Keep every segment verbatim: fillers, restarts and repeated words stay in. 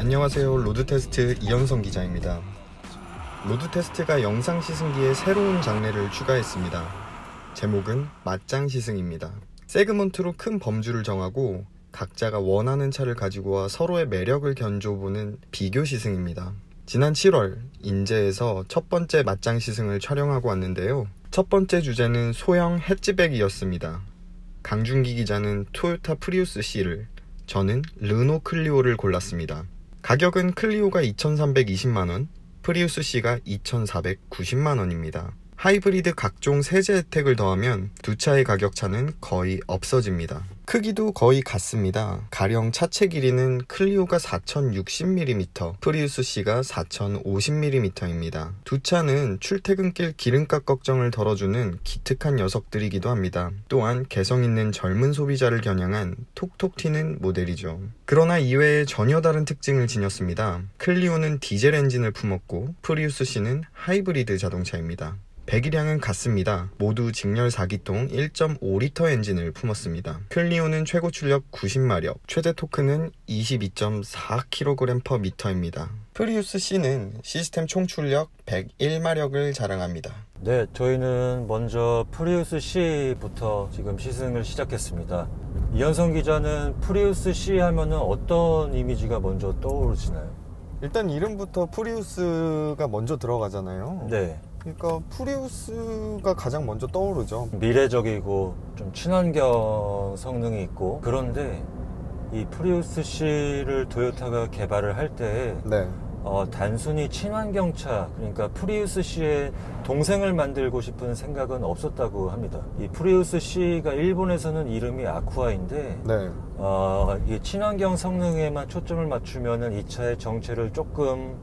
안녕하세요. 로드테스트 이현성 기자입니다. 로드테스트가 영상 시승기에 새로운 장르를 추가했습니다. 제목은 맞짱 시승입니다. 세그먼트로 큰 범주를 정하고 각자가 원하는 차를 가지고 와 서로의 매력을 견줘보는 비교 시승입니다. 지난 칠월 인제에서 첫 번째 맞짱 시승을 촬영하고 왔는데요. 첫 번째 주제는 소형 해치백이었습니다. 강준기 기자는 토요타 프리우스 C를, 저는 르노 클리오를 골랐습니다. 가격은 클리오가 이천삼백이십만 원, 프리우스 C가 이천사백구십만 원입니다. 하이브리드 각종 세제 혜택을 더하면 두 차의 가격 차는 거의 없어집니다. 크기도 거의 같습니다. 가령 차체 길이는 클리오가 사천육십 밀리미터, 프리우스 C가 사천오십 밀리미터입니다. 두 차는 출퇴근길 기름값 걱정을 덜어주는 기특한 녀석들이기도 합니다. 또한 개성있는 젊은 소비자를 겨냥한 톡톡 튀는 모델이죠. 그러나 이외에 전혀 다른 특징을 지녔습니다. 클리오는 디젤 엔진을 품었고 프리우스 C는 하이브리드 자동차입니다. 배기량은 같습니다. 모두 직렬 사 기통 일 점 오 리터 엔진을 품었습니다. 클리오는 최고 출력 구십 마력, 최대 토크는 이십이 점 사 킬로그램 퍼 미터입니다. 프리우스 C는 시스템 총 출력 백일 마력을 자랑합니다. 네, 저희는 먼저 프리우스 C부터 지금 시승을 시작했습니다. 이현성 기자는 프리우스 C 하면은 어떤 이미지가 먼저 떠오르시나요? 일단 이름부터 프리우스가 먼저 들어가잖아요. 네. 그러니까 프리우스가 가장 먼저 떠오르죠. 미래적이고 좀 친환경 성능이 있고, 그런데 이 프리우스 C를 토요타가 개발을 할 때 네. 어, 단순히 친환경차, 그러니까 프리우스 C의 동생을 만들고 싶은 생각은 없었다고 합니다. 이 프리우스 C가 일본에서는 이름이 아쿠아인데 네. 어, 이 친환경 성능에만 초점을 맞추면은 이 차의 정체를 조금은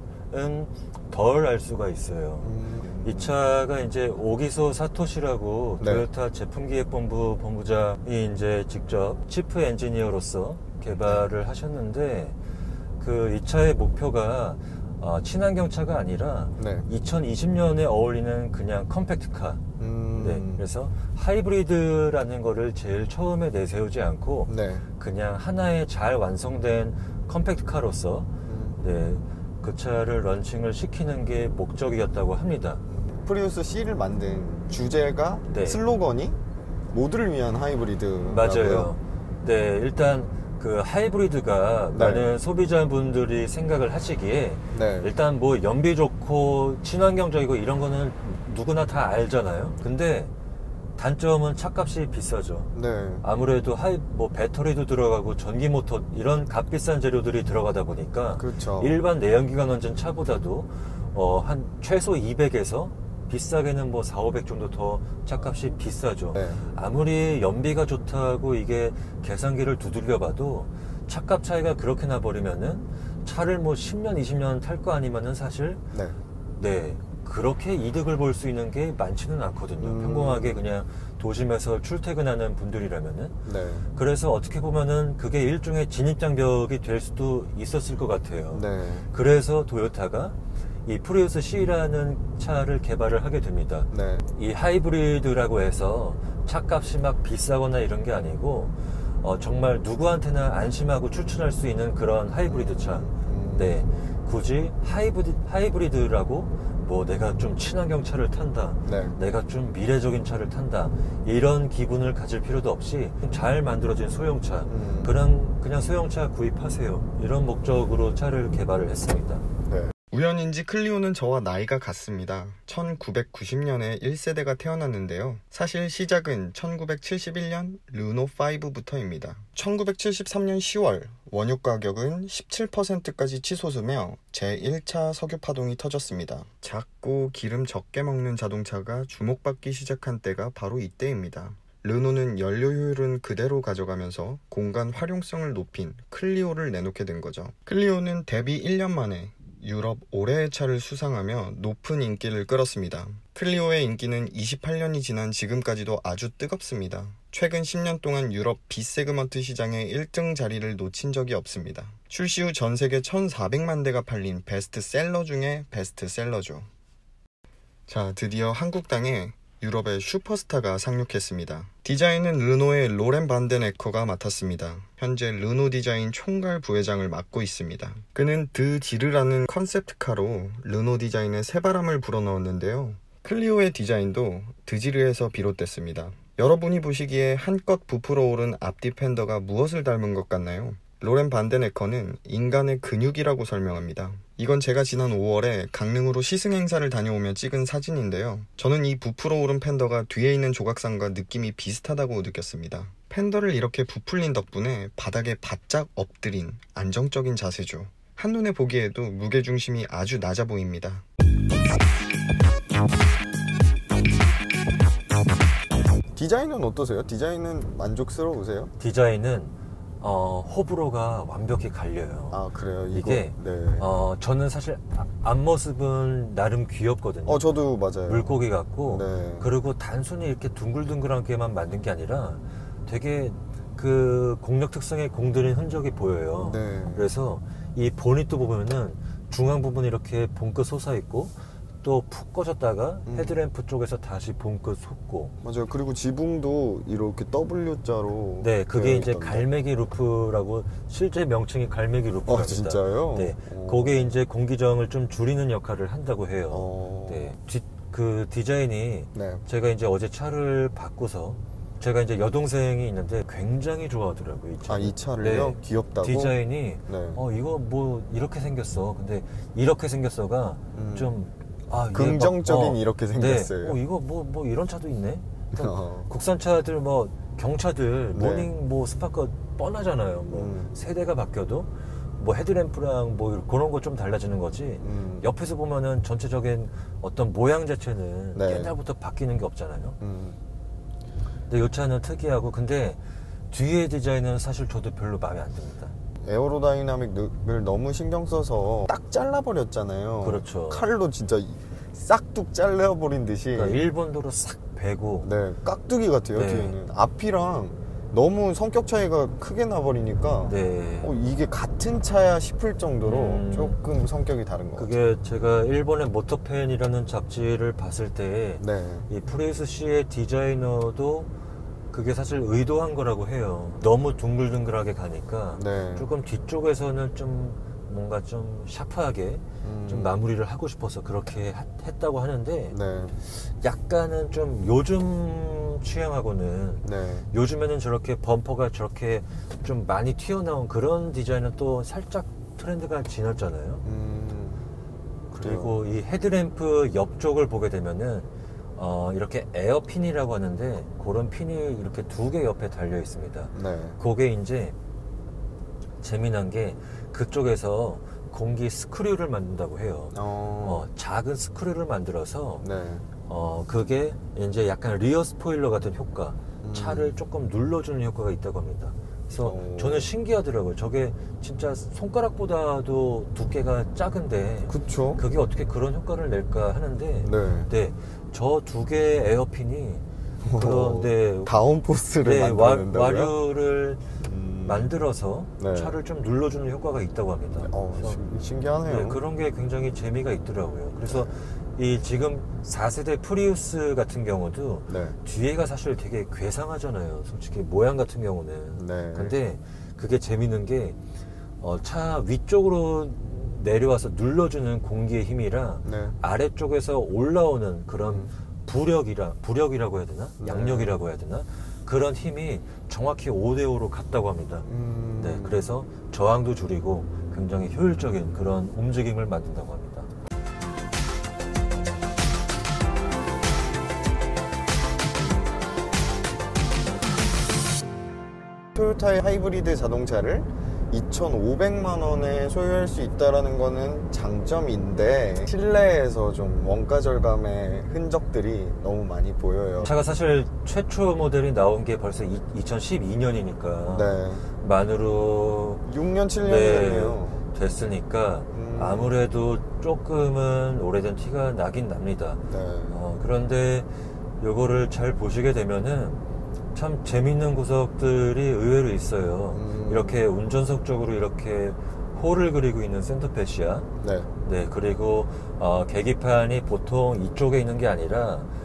덜 알 수가 있어요. 음... 이 차가 이제 오기소 사토시라고 네. 토요타 제품기획본부 본부장이 이제 직접 치프 엔지니어로서 개발을 하셨는데, 그 이 차의 목표가 어, 친환경 차가 아니라 네. 이천이십 년에 어울리는 그냥 컴팩트카. 음... 네, 그래서 하이브리드라는 거를 제일 처음에 내세우지 않고 네. 그냥 하나의 잘 완성된 컴팩트카로서 음... 네, 그 차를 런칭을 시키는 게 목적이었다고 합니다. 프리우스 C를 만든 주제가, 네. 슬로건이 모두를 위한 하이브리드라고요. 맞아요. 네, 일단 그 하이브리드가 네. 많은 소비자분들이 생각을 하시기에 네. 일단 뭐 연비 좋고 친환경적이고 이런 거는 누구나 다 알잖아요. 근데 단점은 차값이 비싸죠. 네. 아무래도 하이 뭐 배터리도 들어가고 전기 모터 이런 값비싼 재료들이 들어가다 보니까 그렇죠. 일반 내연기관 원전 차보다도 어, 한 최소 이백에서 비싸게는 뭐 사오백 정도 더 차값이 비싸죠. 네. 아무리 연비가 좋다고 이게 계산기를 두들겨 봐도 차값 차이가 그렇게 나버리면은 차를 뭐 십 년, 이십 년 탈 거 아니면은 사실 네. 네, 그렇게 이득을 볼 수 있는 게 많지는 않거든요. 음... 평범하게 그냥 도심에서 출퇴근하는 분들이라면은. 네. 그래서 어떻게 보면은 그게 일종의 진입장벽이 될 수도 있었을 것 같아요. 네. 그래서 토요타가 이 프리우스 C라는 차를 개발을 하게 됩니다. 네. 이 하이브리드라고 해서 차값이 막 비싸거나 이런 게 아니고 어, 정말 누구한테나 안심하고 추천할 수 있는 그런 하이브리드 차. 음... 네, 굳이 하이브리드, 하이브리드라고 뭐 내가 좀 친환경 차를 탄다, 네. 내가 좀 미래적인 차를 탄다, 이런 기분을 가질 필요도 없이 잘 만들어진 소형차, 음... 그냥, 그냥 소형차 구입하세요, 이런 목적으로 차를 개발을 했습니다. 네. 우연인지 클리오는 저와 나이가 같습니다. 천구백구십 년에 일 세대가 태어났는데요. 사실 시작은 천구백칠십일 년 르노 파이브부터입니다. 천구백칠십삼 년 시월 원유 가격은 십칠 퍼센트까지 치솟으며 제일 차 석유 파동이 터졌습니다. 작고 기름 적게 먹는 자동차가 주목받기 시작한 때가 바로 이때입니다. 르노는 연료 효율은 그대로 가져가면서 공간 활용성을 높인 클리오를 내놓게 된 거죠. 클리오는 데뷔 일 년 만에 유럽 올해의 차를 수상하며 높은 인기를 끌었습니다. 클리오의 인기는 이십팔 년이 지난 지금까지도 아주 뜨겁습니다. 최근 십 년 동안 유럽 B세그먼트 시장의 일 등 자리를 놓친 적이 없습니다. 출시 후 전 세계 천사백만 대가 팔린 베스트셀러 중에 베스트셀러죠. 자, 드디어 한국 땅에 유럽의 슈퍼스타가 상륙했습니다. 디자인은 르노의 로렌 반덴에커가 맡았습니다. 현재 르노 디자인 총괄 부회장을 맡고 있습니다. 그는 드 지르라는 컨셉트카로 르노 디자인에 새바람을 불어넣었는데요. 클리오의 디자인도 드지르에서 비롯됐습니다. 여러분이 보시기에 한껏 부풀어 오른 앞뒤 팬더가 무엇을 닮은 것 같나요? 로렌 반덴에커는 인간의 근육이라고 설명합니다. 이건 제가 지난 오월에 강릉으로 시승 행사를 다녀오며 찍은 사진인데요. 저는 이 부풀어 오른 팬더가 뒤에 있는 조각상과 느낌이 비슷하다고 느꼈습니다. 팬더를 이렇게 부풀린 덕분에 바닥에 바짝 엎드린 안정적인 자세죠. 한눈에 보기에도 무게중심이 아주 낮아 보입니다. 디자인은 어떠세요? 디자인은 만족스러우세요? 디자인은 어, 호불호가 완벽히 갈려요. 아 그래요? 이거? 이게 네. 어, 저는 사실 앞모습은 나름 귀엽거든요. 어 저도 맞아요. 물고기 같고 네. 그리고 단순히 이렇게 둥글둥글하게만 만든 게 아니라 되게 그 공력 특성의 공들인 흔적이 보여요. 네. 그래서 이 보닛도 보면은 중앙 부분이 이렇게 봉긋 솟아 있고 또 푹 꺼졌다가 음. 헤드램프 쪽에서 다시 봉긋 솟고. 맞아요. 그리고 지붕도 이렇게 W자로 네, 그게 되어 이제 있던데. 갈매기 루프라고 실제 명칭이 갈매기 루프랍니다. 어 진짜요? 네, 오. 그게 이제 공기저항을 좀 줄이는 역할을 한다고 해요. 어. 네, 디, 그 디자인이 네. 제가 이제 어제 차를 바꾸서 제가 이제 여동생이 있는데 굉장히 좋아하더라고요. 이 차. 아 이 차를요? 네. 귀엽다고? 디자인이 네. 어 이거 뭐 이렇게 생겼어. 근데 이렇게 생겼어가 음. 좀 아, 이게 긍정적인 막, 어, 이렇게 생겼어요. 네. 어 이거 뭐 뭐 이런 차도 있네. 어. 국산차들 뭐 경차들 네. 모닝 뭐 스파크 뻔하잖아요. 뭐 음. 세대가 바뀌어도 뭐 헤드램프랑 뭐 그런 거 좀 달라지는 거지. 음. 옆에서 보면은 전체적인 어떤 모양 자체는 네. 옛날부터 바뀌는 게 없잖아요. 음. 근데 이 차는 특이하고 근데 뒤에 디자인은 사실 저도 별로 마음에 안 듭니다. 에어로다이나믹을 너무 신경 써서 딱 잘라버렸잖아요. 그렇죠. 칼로 진짜 싹둑 잘라버린 듯이. 그러니까 일본도로 싹 베고 네, 깍두기 같아요. 네. 뒤에는 앞이랑 너무 성격 차이가 크게 나버리니까 네. 어, 이게 같은 차야 싶을 정도로 음. 조금 성격이 다른 것 같아요. 그게 제가 일본의 모터팬이라는 잡지를 봤을 때 네. 이 프리우스 C의 디자이너도 그게 사실 의도한 거라고 해요. 너무 둥글둥글하게 가니까 네. 조금 뒤쪽에서는 좀 뭔가 좀 샤프하게 음. 좀 마무리를 하고 싶어서 그렇게 하- 했다고 하는데 네. 약간은 좀 요즘 취향하고는 네. 요즘에는 저렇게 범퍼가 저렇게 좀 많이 튀어나온 그런 디자인은 또 살짝 트렌드가 지났잖아요. 음. 그래요. 그리고 이 헤드램프 옆쪽을 보게 되면은 어, 이렇게 에어핀이라고 하는데 그런 핀이 이렇게 두 개 옆에 달려 있습니다. 네. 그게 이제 재미난 게 그쪽에서 공기 스크류를 만든다고 해요. 어. 어, 작은 스크류를 만들어서 네. 어, 그게 이제 약간 리어 스포일러 같은 효과, 음. 차를 조금 눌러주는 효과가 있다고 합니다. 그래서 오. 저는 신기하더라고요. 저게 진짜 손가락보다도 두께가 작은데 그쵸. 그게 어떻게 그런 효과를 낼까 하는데 네. 네, 저 두 개의 에어핀이 그런데 다운포스를 네, 와, 만들어낸다고요? 와류를 음. 만들어서 네. 차를 좀 눌러주는 효과가 있다고 합니다. 어, 그래서 신- 신기하네요. 네, 그런 게 굉장히 재미가 있더라고요. 그래서 이 지금 사 세대 프리우스 같은 경우도 네. 뒤에가 사실 되게 괴상하잖아요. 솔직히 모양 같은 경우는. 네. 근데 그게 재밌는 게 어, 차 위쪽으로 내려와서 눌러주는 공기의 힘이랑 네. 아래쪽에서 올라오는 그런 음. 부력이라 부력이라고 해야 되나? 네. 양력이라고 해야 되나? 그런 힘이 정확히 오 대 오로 같다고 합니다. 음. 네, 그래서 저항도 줄이고 굉장히 효율적인 그런 움직임을 만든다고 합니다. 토요타의 하이브리드 자동차를 이천오백만 원에 소유할 수 있다는 거는 장점인데 실내에서 좀 원가 절감의 흔적들이 너무 많이 보여요. 차가 사실 최초 모델이 나온 게 벌써 이, 이천십이 년이니까 네. 만으로 육 년, 칠 년이 네, 됐네요. 됐으니까 음. 아무래도 조금은 오래된 티가 나긴 납니다. 네. 어, 그런데 요거를 잘 보시게 되면은 참 재밌는 구석들이 의외로 있어요. 음. 이렇게 운전석 쪽으로 이렇게 홀을 그리고 있는 센터패시아. 네. 네, 그리고 어, 계기판이 보통 이쪽에 있는 게 아니라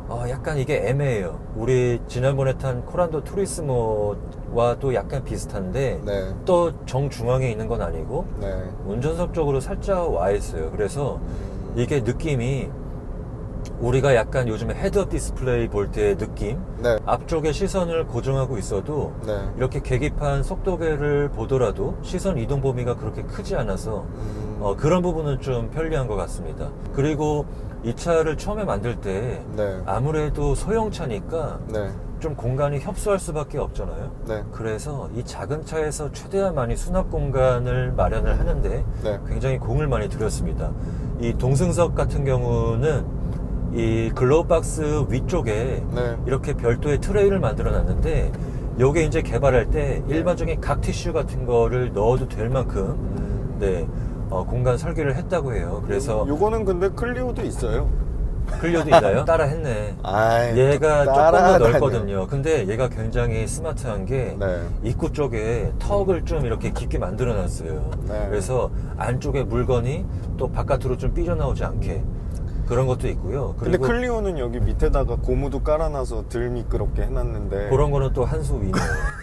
어, 약간 이게 애매해요. 우리 지난번에 탄 코란도 투리스모와도 약간 비슷한데 네. 또 정중앙에 있는 건 아니고 네. 운전석 쪽으로 살짝 와 있어요. 그래서 이게 느낌이 우리가 약간 요즘에 헤드업 디스플레이 볼 때의 느낌, 네. 앞쪽에 시선을 고정하고 있어도 네. 이렇게 계기판 속도계를 보더라도 시선 이동 범위가 그렇게 크지 않아서 음. 어, 그런 부분은 좀 편리한 것 같습니다. 그리고 이 차를 처음에 만들 때 네. 아무래도 소형차니까 네. 좀 공간이 협소할 수밖에 없잖아요. 네. 그래서 이 작은 차에서 최대한 많이 수납 공간을 마련을 하는데 네. 굉장히 공을 많이 들였습니다. 이 동승석 같은 경우는 이 글로우박스 위쪽에 네. 이렇게 별도의 트레이를 만들어 놨는데 요게 이제 개발할 때 일반적인 각 티슈 같은 거를 넣어도 될 만큼 음. 네, 어, 공간 설계를 했다고 해요. 그래서 요거는 근데 클리오도 있어요. 클리오도 있나요? 따라 했네. 아이, 얘가 조금 더 따라하다니요. 넓거든요. 근데 얘가 굉장히 스마트한 게 네. 입구 쪽에 턱을 좀 이렇게 깊게 만들어 놨어요. 네. 그래서 안쪽에 물건이 또 바깥으로 좀 삐져나오지 않게 그런 것도 있고요. 근데 그리고 클리오는 여기 밑에다가 고무도 깔아놔서 덜 미끄럽게 해놨는데 그런 거는 또 한 수 위네요.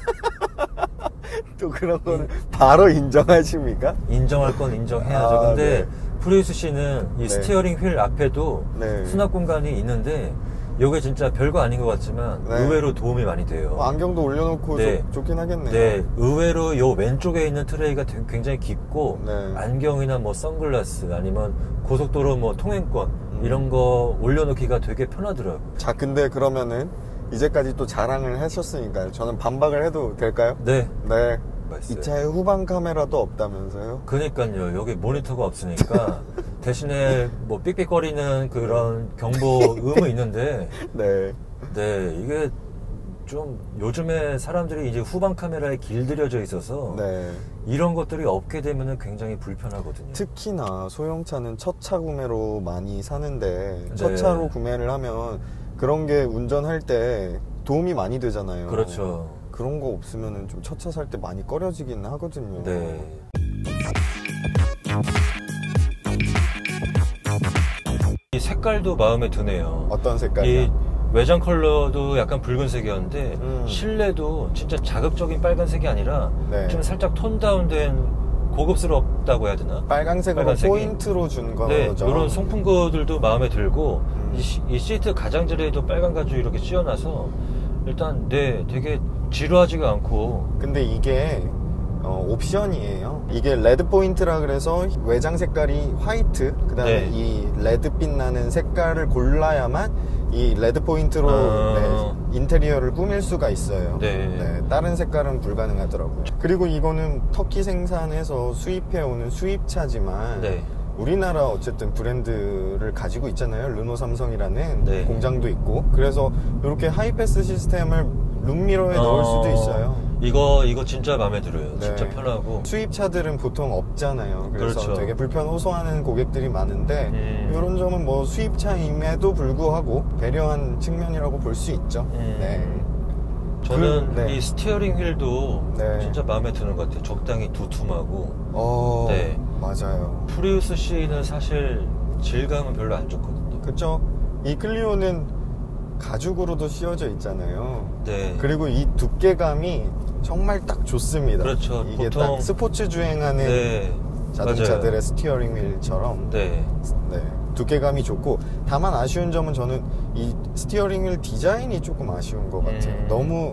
또 그런 거는 바로 인정하십니까? 인정할 건 인정해야죠. 아, 근데 네. 프리우스 씨는 이 네. 스티어링 휠 앞에도 네. 수납 공간이 있는데 요게 진짜 별거 아닌 것 같지만 네. 의외로 도움이 많이 돼요. 뭐 안경도 올려놓고 네. 좋, 좋긴 하겠네요. 네, 의외로 요 왼쪽에 있는 트레이가 되게 굉장히 깊고 네. 안경이나 뭐 선글라스 아니면 고속도로 뭐 통행권 음. 이런 거 올려놓기가 되게 편하더라고요. 자, 근데 그러면은 이제까지 또 자랑을 하셨으니까요. 저는 반박을 해도 될까요? 네, 네. 맛있어요. 이 차에 후방 카메라도 없다면서요? 그니까요. 여기 모니터가 없으니까 대신에 뭐 삑삑거리는 그런 경보 음은 있는데 네. 네, 이게 좀 요즘에 사람들이 이제 후방 카메라에 길들여져 있어서 네. 이런 것들이 없게 되면 굉장히 불편하거든요. 특히나 소형차는 첫 차 구매로 많이 사는데 네. 첫 차로 구매를 하면 그런 게 운전할 때 도움이 많이 되잖아요. 그렇죠. 그런 거 없으면 좀 첫 차 살 때 많이 꺼려지긴 하거든요. 네. 이 색깔도 마음에 드네요. 어떤 색깔이요? 이 외장 컬러도 약간 붉은색이었는데 음. 실내도 진짜 자극적인 빨간색이 아니라 네. 좀 살짝 톤 다운된 고급스럽다고 해야 되나? 빨강색으로 빨간색이. 포인트로 준 거죠. 네, 이런 송풍구들도 마음에 들고 음. 이, 시, 이 시트 가장자리에도 빨간 가죽 이렇게 씌워놔서 일단 네 되게 지루하지가 않고 근데 이게 어, 옵션이에요. 이게 레드 포인트라 그래서 외장 색깔이 화이트, 그 다음에 네. 이 레드빛 나는 색깔을 골라야만 이 레드 포인트로 어... 네, 인테리어를 꾸밀 수가 있어요. 네. 네, 다른 색깔은 불가능하더라고요. 그리고 이거는 터키 생산해서 수입해오는 수입차지만 네. 우리나라 어쨌든 브랜드를 가지고 있잖아요. 르노 삼성이라는 네. 공장도 있고. 그래서 이렇게 하이패스 시스템을 룸미러에 어... 넣을 수도 있어요. 이거 이거 진짜 마음에 들어요. 네. 진짜 편하고. 수입차들은 보통 없잖아요. 그래서 그렇죠. 되게 불편 호소하는 고객들이 많은데 음. 이런 점은 뭐 수입차임에도 불구하고 배려한 측면이라고 볼 수 있죠. 음. 네. 저는 그, 네. 이 스티어링 휠도 네. 진짜 마음에 드는 것 같아요. 적당히 두툼하고. 어, 네. 맞아요. 프리우스 C는 사실 질감은 별로 안 좋거든요. 그쵸? 이 클리오는 가죽으로도 씌워져 있잖아요. 네. 그리고 이 두께감이 정말 딱 좋습니다. 그렇죠. 이게 보통- 딱 스포츠 주행하는 네. 자동차들의 맞아요. 스티어링 휠처럼 네. 네, 두께감이 좋고, 다만 아쉬운 점은 저는 이 스티어링 휠 디자인이 조금 아쉬운 것 같아요. 음. 너무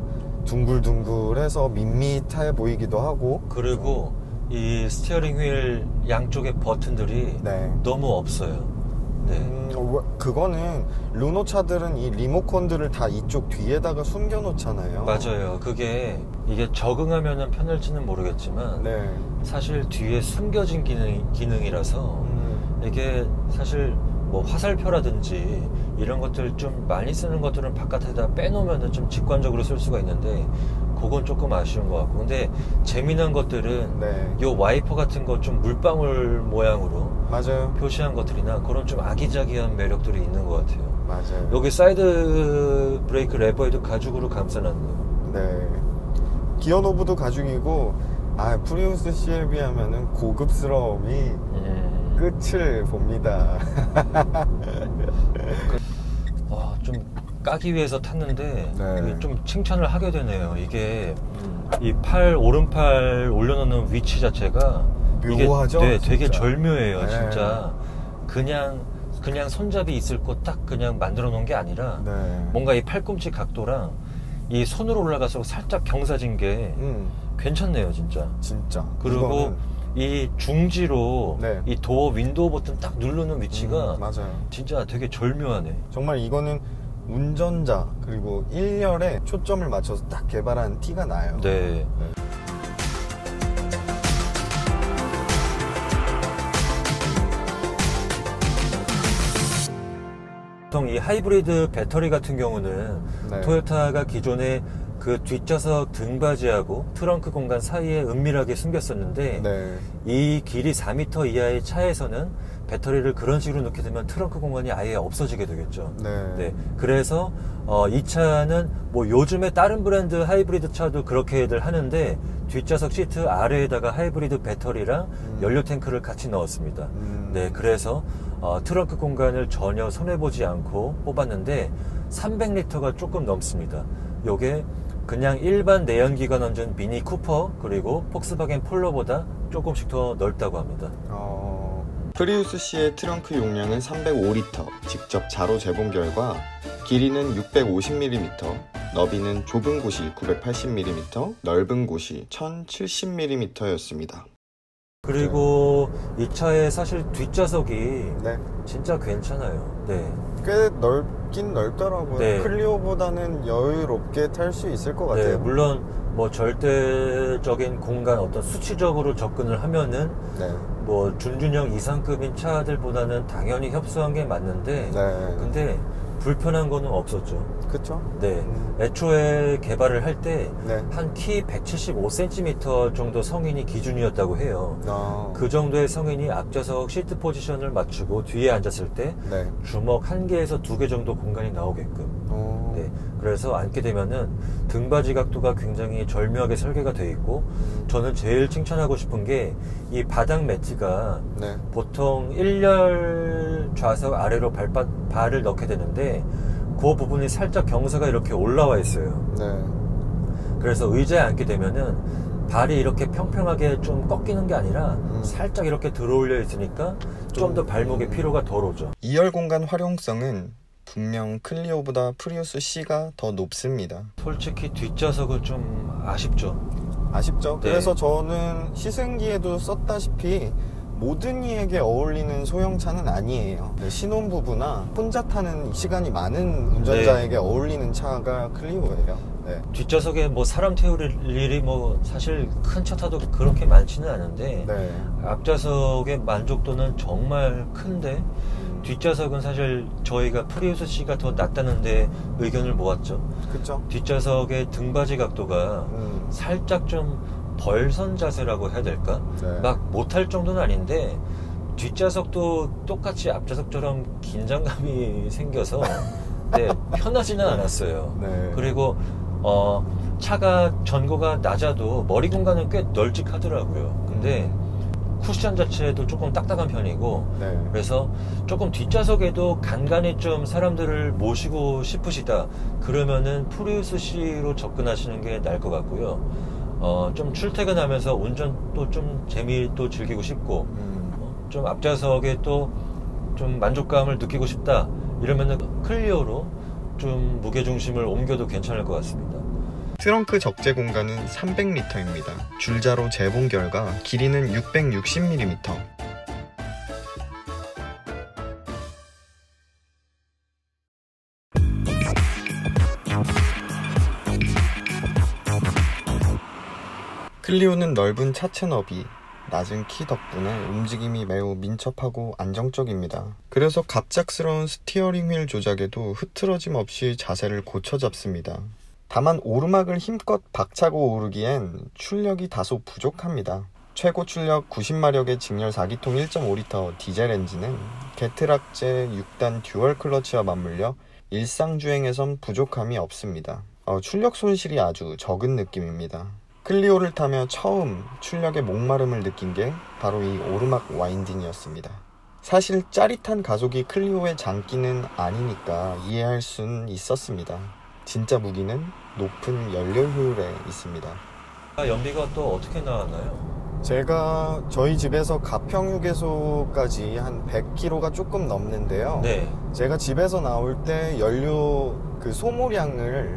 둥글둥글해서 밋밋해 보이기도 하고. 그리고 이 스티어링 휠 양쪽에 버튼들이 네. 너무 없어요. 네. 음, 어, 그거는 르노 차들은 이 리모컨들을 다 이쪽 뒤에다가 숨겨 놓잖아요. 맞아요. 그게 이게 적응하면 편할지는 모르겠지만 네. 사실 뒤에 숨겨진 기능, 기능이라서 음, 이게 사실 뭐 화살표라든지 이런 것들 좀 많이 쓰는 것들은 바깥에다 빼놓으면 좀 직관적으로 쓸 수가 있는데 그건 조금 아쉬운 것 같고, 근데 재미난 것들은 네. 요 와이퍼 같은 거 좀 물방울 모양으로 맞아요. 표시한 것들이나 그런 좀 아기자기한 매력들이 있는 것 같아요. 맞아요. 여기 사이드 브레이크 레버에도 가죽으로 감싸놨네요. 네. 기어 노브도 가죽이고, 아, 프리우스 씨엘비 하면은 고급스러움이 음. 끝을 봅니다. 와, 좀 까기 위해서 탔는데 네. 이게 좀 칭찬을 하게 되네요. 이게 음. 이 팔 오른팔 올려놓는 위치 자체가 묘하죠? 이게 네, 되게 진짜. 절묘해요. 네. 진짜 그냥 그냥 손잡이 있을 거 딱 그냥 만들어 놓은 게 아니라 네. 뭔가 이 팔꿈치 각도랑 이 손으로 올라가서 살짝 경사진 게 음. 괜찮네요, 진짜. 진짜. 그리고 이거는, 이 중지로 네. 이 도어 윈도우 버튼 딱 누르는 위치가 음, 맞아요. 진짜 되게 절묘하네. 정말 이거는 운전자 그리고 일렬에 초점을 맞춰서 딱 개발한 티가 나요. 네. 네. 보통 이 하이브리드 배터리 같은 경우는 네. 토요타가 기존에 그 뒷좌석 등받이하고 트렁크 공간 사이에 은밀하게 숨겼었는데 네. 이 길이 사 미터 이하의 차에서는 배터리를 그런 식으로 넣게 되면 트렁크 공간이 아예 없어지게 되겠죠. 네. 네. 그래서 어, 이 차는 뭐 요즘에 다른 브랜드 하이브리드 차도 그렇게들 하는데 뒷좌석 시트 아래에다가 하이브리드 배터리랑 음. 연료 탱크를 같이 넣었습니다. 음. 네. 그래서 어, 트렁크 공간을 전혀 손해보지 않고 뽑았는데 삼백 리터가 조금 넘습니다. 요게 그냥 일반 내연기관 원전 미니 쿠퍼 그리고 폭스바겐 폴로보다 조금씩 더 넓다고 합니다. 어... 프리우스 C의 트렁크 용량은 삼백오 리터, 직접 자로 재본 결과 길이는 육백오십 밀리미터, 너비는 좁은 곳이 구백팔십 밀리미터, 넓은 곳이 천칠십 밀리미터였습니다. 그리고 이 차의 사실 뒷좌석이 네. 진짜 괜찮아요. 네. 꽤 넓긴 넓더라고요. 네. 클리오보다는 여유롭게 탈 수 있을 것 네, 같아요. 물론 뭐 절대적인 공간 어떤 수치적으로 접근을 하면은 네. 뭐 준준형 이상급인 차들보다는 당연히 협소한 게 맞는데 네. 근데 불편한 거는 없었죠. 그쵸? 네. 음. 애초에 개발을 할 때 네. 한 키 백칠십오 센티미터 정도 성인이 기준이었다고 해요. 아. 그 정도의 성인이 앞좌석 시트 포지션을 맞추고 뒤에 앉았을 때 네. 주먹 한 개에서 두 개 정도 공간이 나오게끔. 어. 네. 그래서 앉게 되면은 등받이 각도가 굉장히 절묘하게 설계가 되어 있고 음. 저는 제일 칭찬하고 싶은 게 이 바닥 매트가 네. 보통 일렬 좌석 아래로 발바, 발을 넣게 되는데 그 부분이 살짝 경사가 이렇게 올라와 있어요. 네. 그래서 의자에 앉게 되면은 발이 이렇게 평평하게 좀 꺾이는 게 아니라 음. 살짝 이렇게 들어올려 있으니까 좀 더 발목에 피로가 덜 오죠. 이열 공간 활용성은 분명 클리오보다 프리우스 C가 더 높습니다. 솔직히 뒷좌석은 좀 아쉽죠. 아쉽죠? 네. 그래서 저는 시승기에도 썼다시피 모든 이에게 어울리는 소형차는 아니에요. 네, 신혼부부나 혼자 타는 시간이 많은 운전자에게 네. 어울리는 차가 클리오예요. 네. 뒷좌석에 뭐 사람 태울 일이 뭐 사실 큰 차 타도 그렇게 많지는 않은데 네. 앞좌석의 만족도는 정말 큰데 음, 뒷좌석은 사실 저희가 프리우스 C가 더 낫다는데 의견을 모았죠. 그쵸? 뒷좌석의 등받이 각도가 음, 살짝 좀 벌선 자세라고 해야 될까? 네. 막 못할 정도는 아닌데 뒷좌석도 똑같이 앞좌석처럼 긴장감이 생겨서 네, 편하지는 않았어요. 네. 그리고 어, 차가 전고가 낮아도 머리 공간은 꽤 널찍하더라고요. 근데 쿠션 자체도 조금 딱딱한 편이고 네. 그래서 조금 뒷좌석에도 간간히 좀 사람들을 모시고 싶으시다 그러면은 프리우스 C로 접근하시는 게 나을 것 같고요. 어, 좀 출퇴근하면서 운전도 좀 재미도 즐기고 싶고 음, 어, 좀 앞좌석에 또 좀 만족감을 느끼고 싶다 이러면은 클리오로 좀 무게중심을 옮겨도 괜찮을 것 같습니다. 트렁크 적재 공간은 삼백 리터입니다. 줄자로 재본 결과 길이는 육백육십 밀리미터. 클리오는 넓은 차체 너비, 낮은 키 덕분에 움직임이 매우 민첩하고 안정적입니다. 그래서 갑작스러운 스티어링 휠 조작에도 흐트러짐 없이 자세를 고쳐 잡습니다. 다만 오르막을 힘껏 박차고 오르기엔 출력이 다소 부족합니다. 최고 출력 구십 마력의 직렬 사 기통 일 점 오 리터 디젤 엔진은 게트락제 육 단 듀얼 클러치와 맞물려 일상 주행에선 부족함이 없습니다. 어, 출력 손실이 아주 적은 느낌입니다. 클리오를 타며 처음 출력의 목마름을 느낀 게 바로 이 오르막 와인딩이었습니다. 사실 짜릿한 가속이 클리오의 장기는 아니니까 이해할 순 있었습니다. 진짜 무기는 높은 연료 효율에 있습니다. 연비가 또 어떻게 나왔나요? 제가 저희 집에서 가평 휴게소까지 한 백 킬로미터가 조금 넘는데요. 네. 제가 집에서 나올 때 연료 그 소모량을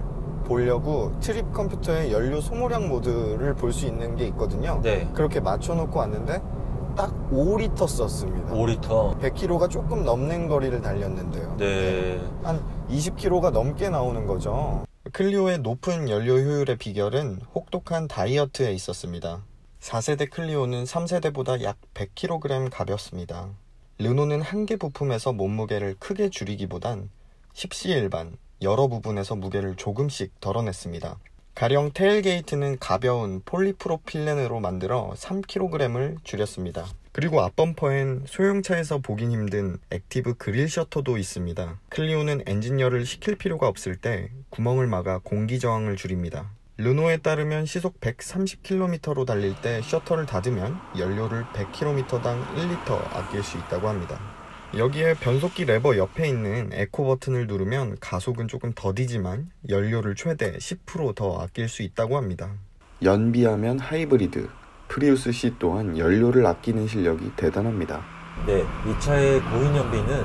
보려고 트립 컴퓨터에 연료 소모량 모드를 볼 수 있는 게 있거든요. 네. 그렇게 맞춰놓고 왔는데 딱 오 리터 썼습니다. 오 리터. 백 킬로미터가 조금 넘는 거리를 달렸는데요. 네. 한 이십 킬로미터가 넘게 나오는 거죠. 클리오의 높은 연료 효율의 비결은 혹독한 다이어트에 있었습니다. 사 세대 클리오는 삼 세대보다 약 백 킬로그램 가볍습니다. 르노는 한 개 부품에서 몸무게를 크게 줄이기보단 십시일반 여러 부분에서 무게를 조금씩 덜어냈습니다. 가령 테일게이트는 가벼운 폴리프로필렌으로 만들어 삼 킬로그램을 줄였습니다. 그리고 앞범퍼엔 소형차에서 보긴 힘든 액티브 그릴 셔터도 있습니다. 클리오는 엔진열을 식힐 필요가 없을 때 구멍을 막아 공기 저항을 줄입니다. 르노에 따르면 시속 백삼십 킬로미터로 달릴 때 셔터를 닫으면 연료를 백 킬로미터당 일 리터 아낄 수 있다고 합니다. 여기에 변속기 레버 옆에 있는 에코 버튼을 누르면 가속은 조금 더디지만 연료를 최대 십 퍼센트 더 아낄 수 있다고 합니다. 연비하면 하이브리드, 프리우스 C 또한 연료를 아끼는 실력이 대단합니다. 네, 이 차의 고인 연비는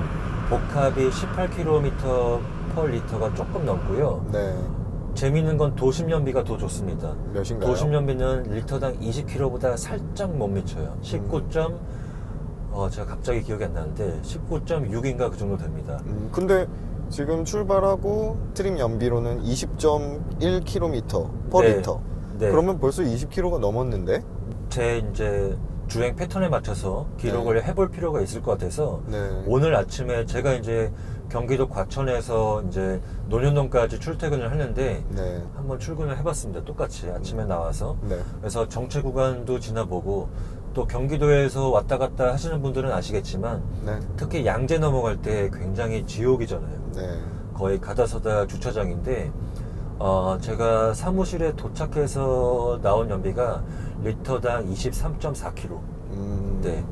복합이 십팔 킬로미터 퍼 리터가 조금 넘고요. 네. 재미있는 건 도심 연비가 더 좋습니다. 몇인가요? 도심 연비는 리터당 이십 킬로미터보다 살짝 못 미쳐요. 십구. 음. 어, 제가 갑자기 기억이 안 나는데 십구 점 육인가 그 정도 됩니다. 음, 근데 지금 출발하고 트림 연비로는 이십 점 일 킬로미터 퍼 네. 리터. 네. 그러면 벌써 이십 킬로미터가 넘었는데? 제 이제 주행 패턴에 맞춰서 기록을 네. 해볼 필요가 있을 것 같아서 네. 오늘 아침에 제가 이제 경기도 과천에서 이제 논현동까지 출퇴근을 하는데 네. 한번 출근을 해봤습니다. 똑같이 아침에 나와서. 네. 그래서 정체 구간도 지나보고 또 경기도에서 왔다 갔다 하시는 분들은 아시겠지만 네. 특히 양재 넘어갈 때 굉장히 지옥이잖아요. 네. 거의 가다서다 주차장인데 어, 제가 사무실에 도착해서 나온 연비가 리터당 이십삼 점 사 킬로미터. 음. 네.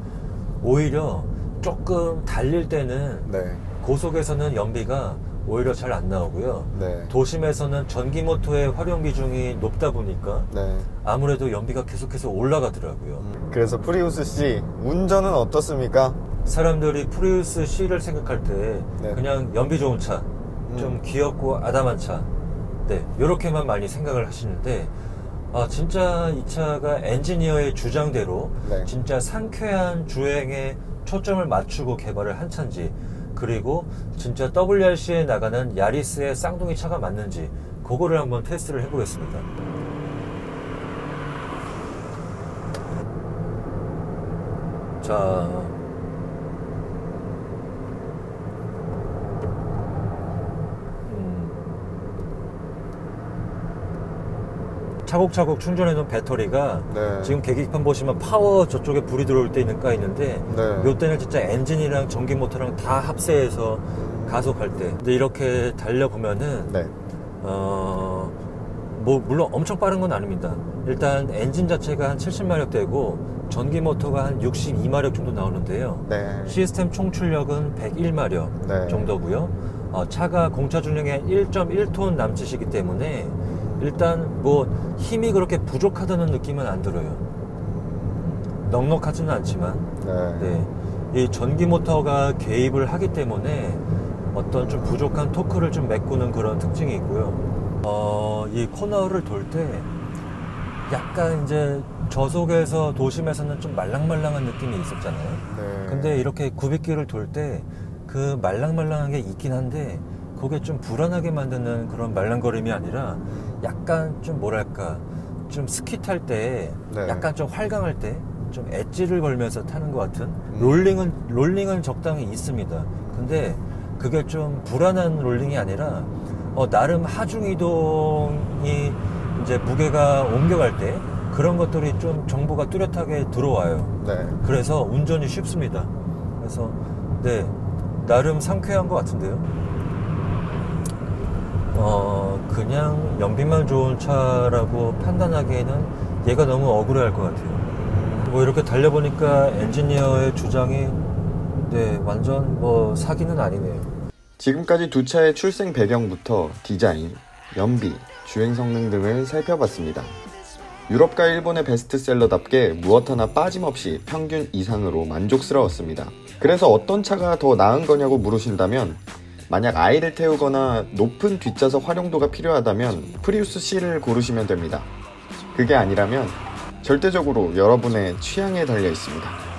오히려 조금 달릴 때는 네. 고속에서는 연비가 오히려 잘 안 나오고요. 네. 도심에서는 전기 모터의 활용 비중이 높다 보니까 네. 아무래도 연비가 계속해서 올라가더라고요. 음. 그래서 프리우스 C 운전은 어떻습니까? 사람들이 프리우스 C를 생각할 때 네. 그냥 연비 좋은 차, 좀 음. 귀엽고 아담한 차, 네, 요렇게만 많이 생각을 하시는데 아, 진짜 이 차가 엔지니어의 주장대로 네. 진짜 상쾌한 주행에 초점을 맞추고 개발을 한 차인지, 그리고 진짜 더블유알씨에 나가는 야리스의 쌍둥이 차가 맞는지 그거를 한번 테스트를 해보겠습니다. 자, 음, 차곡차곡 충전해놓은 배터리가 네. 지금 계기판 보시면 파워 저쪽에 불이 들어올 때 있는 까 있는데 네. 요 때는 진짜 엔진이랑 전기 모터랑 다 합세해서 가속할 때. 근데 이렇게 달려보면은 네. 어, 뭐 물론 엄청 빠른 건 아닙니다. 일단 엔진 자체가 한 칠십 마력대고 전기 모터가 한 육십이 마력 정도 나오는데요. 네. 시스템 총 출력은 백일 마력 네. 정도고요. 어, 차가 공차 중량이 한 일 점 일 톤 남짓이기 때문에 일단 뭐 힘이 그렇게 부족하다는 느낌은 안 들어요. 넉넉하지는 않지만 네. 네, 이 전기 모터가 개입을 하기 때문에 어떤 좀 부족한 토크를 좀 메꾸는 그런 특징이 있고요. 어, 이 코너를 돌 때 약간 이제 저속에서 도심에서는 좀 말랑말랑한 느낌이 있었잖아요. 네. 근데 이렇게 굽이길을 돌 때 그 말랑말랑한 게 있긴 한데 그게 좀 불안하게 만드는 그런 말랑거림이 아니라 약간 좀 뭐랄까 좀 스키 탈 때 네. 약간 좀 활강할 때 좀 엣지를 걸면서 타는 것 같은 음. 롤링은 롤링은 적당히 있습니다. 근데 그게 좀 불안한 롤링이 아니라 어, 나름 하중 이동이 이제 무게가 옮겨갈 때 그런 것들이 좀 정보가 뚜렷하게 들어와요. 네. 그래서 운전이 쉽습니다. 그래서 네, 나름 상쾌한 것 같은데요. 어, 그냥 연비만 좋은 차라고 판단하기에는 얘가 너무 억울해할 것 같아요. 뭐 이렇게 달려보니까 엔지니어의 주장이 네, 완전 뭐 사기는 아니네요. 지금까지 두 차의 출생 배경부터 디자인, 연비, 주행 성능 등을 살펴봤습니다. 유럽과 일본의 베스트셀러답게 무엇 하나 빠짐없이 평균 이상으로 만족스러웠습니다. 그래서 어떤 차가 더 나은 거냐고 물으신다면, 만약 아이를 태우거나 높은 뒷좌석 활용도가 필요하다면 프리우스 C를 고르시면 됩니다. 그게 아니라면 절대적으로 여러분의 취향에 달려 있습니다.